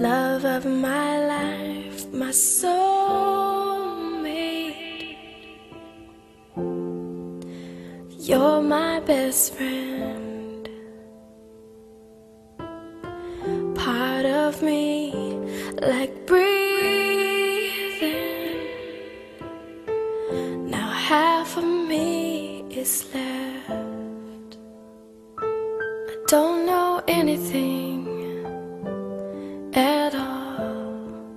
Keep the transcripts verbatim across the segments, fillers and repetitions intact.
love of my life, my soulmate. You're my best friend, part of me like breathing. Now half of me is left. I don't know anything at all.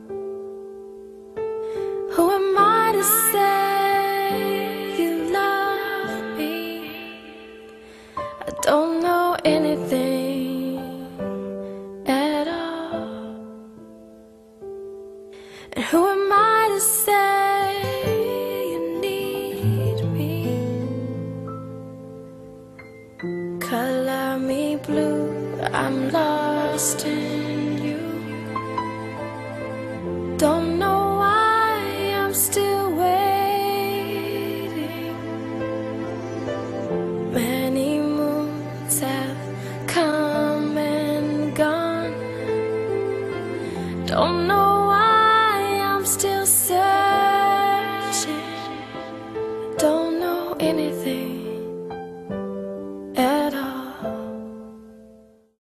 Who am I to say you love me? I don't know anything at all. And who am I to say you need me? Color me blue, I'm lost in you. Don't know why I'm still waiting. Many moons have come and gone. Don't know why I'm still searching.